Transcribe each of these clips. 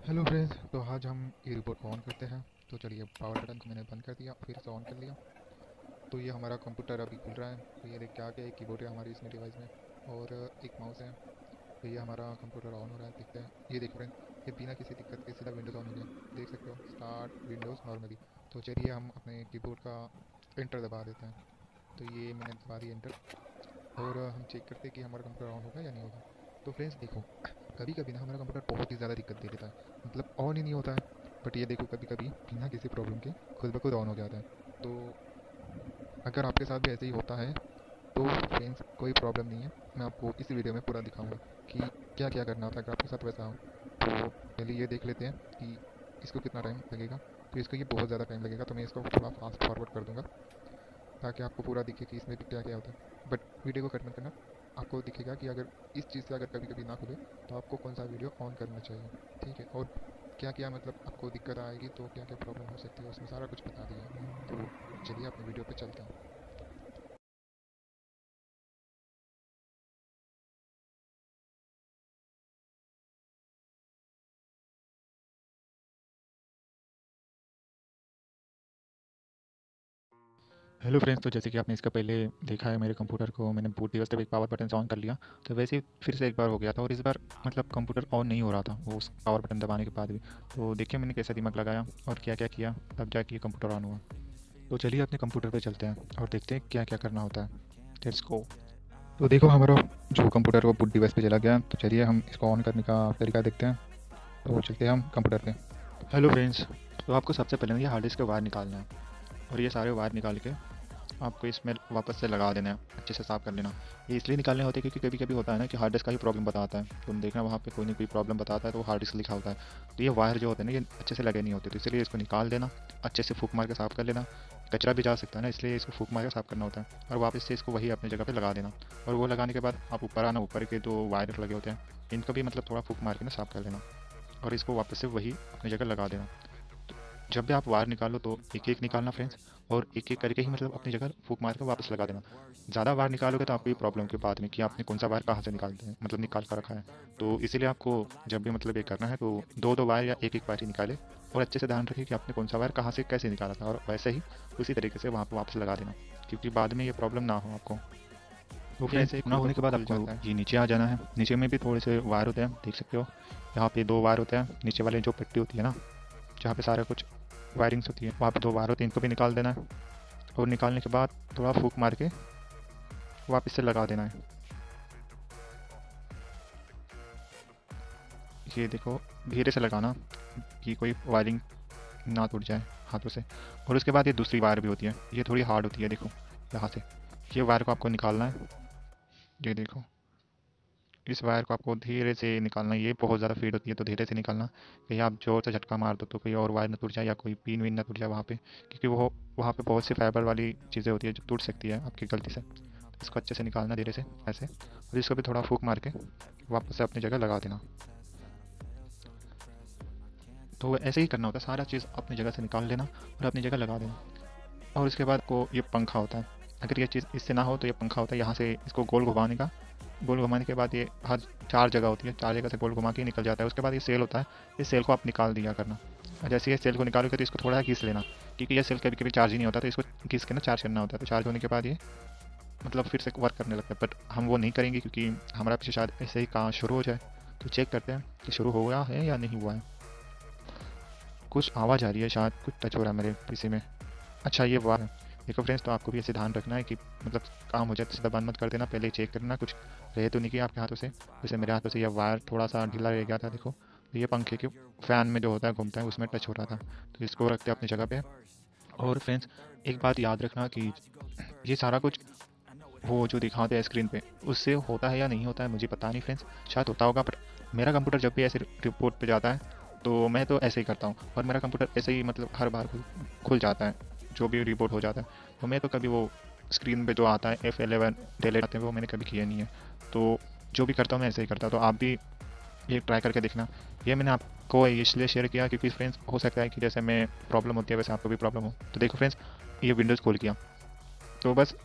Hello friends, तो आज हम ये रिपोर्ट को ऑन करते हैं। तो चलिए, पावर बटन को मैंने बंद कर दिया, फिर से ऑन कर लिया। तो ये हमारा कंप्यूटर अभी खुल रहा है। तो ये देख के आगे एक कीबोर्ड है हमारी इसमें डिवाइस में, और एक माउस है। तो ये हमारा कंप्यूटर ऑन हो रहा है, देखते हैं। ये देखो फ्रेंड्स, ये बिना किसी दिक्कत के सीधा विंडोज़ ऑन हो गया। देख सकते हो, स्टार्ट विंडोज़ नॉर्मली। तो चलिए हम अपने कीबोर्ड का एंटर दबा देते हैं। तो ये मैंने दबा दिया एंटर, और हम चेक करते हैं कि हमारा कंप्यूटर ऑन होगा या नहीं होगा। तो फ्रेंड्स देखो, कभी कभी ना हमारा कंप्यूटर बहुत ही ज़्यादा दिक्कत दे देता है, मतलब ऑन ही नहीं होता है। बट ये देखो, कभी कभी बिना किसी प्रॉब्लम के खुद ब खुद ऑन हो जाता है। तो अगर आपके साथ भी ऐसे ही होता है तो फ्रेंड्स कोई प्रॉब्लम नहीं है, मैं आपको इस वीडियो में पूरा दिखाऊंगा कि क्या क्या करना होता है अगर आपके साथ वैसा हो। तो पहले ये देख लेते हैं कि इसको कितना टाइम लगेगा। तो इसको ये बहुत ज़्यादा टाइम लगेगा, तो मैं इसको थोड़ा फास्ट फॉरवर्ड कर दूंगा ताकि आपको पूरा दिखे कि इसमें भी क्या क्या होता है। बट वीडियो को कट मत करना, आपको दिखेगा कि अगर इस चीज़ से अगर कभी कभी ना खुले तो आपको कौन सा वीडियो ऑन करना चाहिए। ठीक है, और क्या क्या मतलब आपको दिक्कत आएगी, तो क्या क्या प्रॉब्लम हो सकती है, उसमें सारा कुछ बता दिया है। तो चलिए अपने वीडियो पे चलते हैं। हेलो फ्रेंड्स, तो जैसे कि आपने इसका पहले देखा है, मेरे कंप्यूटर को मैंने बूट दिवस तक एक पावर बटन से ऑन कर लिया। तो वैसे ही फिर से एक बार हो गया था, और इस बार मतलब कंप्यूटर ऑन नहीं हो रहा था वो उस पावर बटन दबाने के बाद भी। तो देखिए मैंने कैसा दिमाग लगाया और क्या क्या किया, तब जाके ये कंप्यूटर ऑन हुआ। तो चलिए अपने कंप्यूटर पे चलते हैं और देखते हैं क्या क्या करना होता है। Let's go. तो देखो, हमारा जो कंप्यूटर वो बूट डिवाइस पे चला गया। तो चलिए हम इसको ऑन करने का तरीका देखते हैं। तो चलते हैं हम कंप्यूटर पे। हेलो फ्रेंड्स, तो आपको सबसे पहले ना ये हार्ड डिस्क के वायर निकालना है, और ये सारे वायर निकाल के आपको इसमें वापस से लगा देना है, अच्छे से साफ़ कर लेना। ये इसलिए निकालने होते हैं क्योंकि कभी कभी होता है ना कि हार्ड डिस्क का ही प्रॉब्लम बताता है, तो देखना वहाँ पे कोई ना कोई प्रॉब्लम बताता है तो वो हार्ड डिस्क लिखा होता है। तो ये वायर जो होते हैं ना, ये अच्छे से लगे नहीं होते, तो इसलिए इसको निकाल देना, अच्छे से फूक मार के साफ़ कर लेना। कचरा भी जा सकता है ना, इसलिए इसको फूक मार के साफ़ करना होता है, और वापस से इसको वही अपनी जगह पे लगा देना। और वो लगाने के बाद आप ऊपर आना, ऊपर के जो वायर लगे होते हैं इनको भी मतलब थोड़ा फूक मार के ना साफ़ कर लेना, और इसको वापस से वही अपनी जगह लगा देना। जब भी आप वायर निकालो तो एक एक निकालना फ्रेंड्स, और एक एक करके ही मतलब अपनी जगह फूक मार के वापस लगा देना। ज़्यादा वायर निकालोगे तो आपको ये प्रॉब्लम के बाद में कि आपने कौन सा वायर कहाँ से निकालते हैं, मतलब निकाल कर रखा है। तो इसीलिए आपको जब भी मतलब ये करना है तो दो दो वायर या एक एक वायर ही निकाले, और अच्छे से ध्यान रखिए कि आपने कौन सा वायर कहाँ से कैसे निकाला था, और वैसे ही उसी तरीके से वहाँ पर वापस लगा देना, क्योंकि बाद में ये प्रॉब्लम ना हो आपको। तो ये फ्रेंड्स, एक पूरा होने होने पर के बाद खुल आपको जाता है। ये नीचे आ जाना है। नीचे में भी थोड़े से वायर होते हैं, देख सकते हो। यहाँ पे दो वायर होते हैं, नीचे वाले जो पट्टी होती है ना, जहाँ पे सारा कुछ वायरिंग्स होती है, वहाँ पे दो वायर होते हैं, इनको भी निकाल देना है। और निकालने के बाद थोड़ा फूक मार के वापस से लगा देना है। ये देखो, धीरे से लगाना कि कोई वायरिंग ना टूट जाए हाथों से। और उसके बाद ये दूसरी वायर भी होती है, ये थोड़ी हार्ड होती है, देखो यहाँ से। ये वायर को आपको निकालना है, ये देखो। इस वायर को आपको धीरे से निकालना है, ये बहुत ज़्यादा फीड होती है तो धीरे से निकालना। कहीं आप जोर से झटका मार दो तो कोई और वायर ना टूट जाए, या कोई पिन विन ना टूट जाए वहाँ पे, क्योंकि वो वहाँ पे बहुत सी फाइबर वाली चीज़ें होती है जो टूट सकती है आपकी गलती से। तो इसको अच्छे से निकालना धीरे से, ऐसे। और इसको भी थोड़ा फूक मार के वापस से अपनी जगह लगा देना। तो ऐसे ही करना होता है, सारा चीज़ अपनी जगह से निकाल लेना और अपनी जगह लगा देना। और उसके बाद को ये पंखा होता है। अगर ये चीज़ इससे ना हो तो ये पंखा होता है, यहाँ से इसको गोल घुमाने का। गोल घुमाने के बाद ये हर चार जगह होती है, चार जगह से गोल घुमा के निकल जाता है। उसके बाद ये सेल होता है, इस सेल को आप निकाल दिया करना। और जैसे ये सेल को निकालोगे तो इसको थोड़ा सा घिस लेना, क्योंकि ये सेल कभी कभी चार्ज ही नहीं होता, तो इसको घिस के ना चार्ज करना होता है। तो चार्ज होने के बाद ये मतलब फिर से वर्क करने लगता है। बट हम वो नहीं करेंगे क्योंकि हमारा पीछे शायद ऐसे ही काम शुरू हो जाए। तो चेक करते हैं कि शुरू हो गया है या नहीं हुआ है। कुछ आवाज़ आ रही है, शायद कुछ टच हो रहा है मेरे पीसी में। अच्छा, ये हुआ है। देखो फ्रेंड्स, तो आपको भी ऐसे ध्यान रखना है कि मतलब काम हो जाए तो सीधा बंद मत कर देना, पहले चेक करना कुछ रहे तो नहीं कि आपके हाथों से। जैसे मेरे हाथों से यह वायर थोड़ा सा ढीला रह गया था, देखो। तो ये पंखे के फ़ैन में जो होता है घूमता है, उसमें टच हो रहा था। तो इसको रखते हैं अपनी जगह पे। और फ्रेंड्स, एक बात याद रखना कि ये सारा कुछ वो जो दिखाते हैं स्क्रीन पे, उससे होता है या नहीं होता है मुझे पता नहीं फ्रेंड्स, शायद होता होगा। पर मेरा कंप्यूटर जब भी ऐसे रिपोर्ट पे जाता है तो मैं तो ऐसे ही करता हूँ, और मेरा कंप्यूटर ऐसे ही मतलब हर बार खुल जाता है जो भी रिपोर्ट हो जाता है। तो मैं तो कभी वो स्क्रीन पे जो आता है F11 डिलीट आते हैं, वो मैंने कभी किया नहीं है। तो जो भी करता हूँ मैं ऐसे ही करता हूँ, तो आप भी ये ट्राई करके देखना। ये मैंने आपको इसलिए शेयर किया क्योंकि फ्रेंड्स हो सकता है कि जैसे मैं प्रॉब्लम होती है वैसे आपको भी प्रॉब्लम हो। तो देखो फ्रेंड्स, ये विंडोज़ खोल किया, तो बस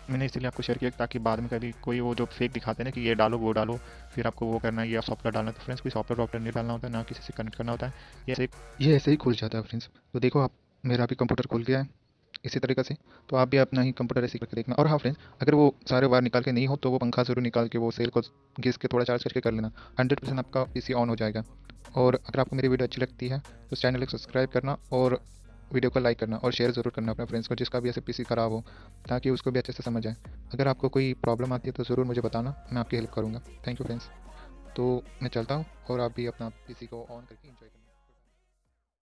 मैंने इसीलिए आपको शेयर किया ताकि बाद में कभी कोई वो जो फेक दिखाते हैं ना कि ये डालो वो डालो, फिर आपको वो करना है, ये सॉफ्टवेयर डालना है। तो फ्रेंड्स कोई सॉफ्टवेयर वॉफ्टवेयर नहीं डालना होता है, ना किसी से कनेक्ट करना होता है। ये ऐसे ही खुल जाता है फ्रेंड्स। तो देखो आप, मेरा भी कंप्यूटर खुल गया है इसी तरीके से। तो आप भी अपना ही कंप्यूटर ऐसे ही करके देखना। और हाँ फ्रेंड्स, अगर वो सारे वायर निकाल के नहीं हो तो वो पंखा ज़रूर निकाल के वो सेल को घिस के थोड़ा चार्ज करके कर लेना। 100% आपका पीसी ऑन हो जाएगा। और अगर आपको मेरी वीडियो अच्छी लगती है तो चैनल को सब्सक्राइब करना और वीडियो को लाइक करना और शेयर ज़रूर करना अपने फ्रेंड्स को जिसका भी ऐसे पीसी ख़राब हो, ताकि उसको भी अच्छे से समझ आए। अगर आपको कोई प्रॉब्लम आती है तो ज़रूर मुझे बताना, मैं आपकी हेल्प करूँगा। Thank you friends. तो मैं चलता हूँ और आप भी अपना पीसी को ऑन करके एंजॉय करना।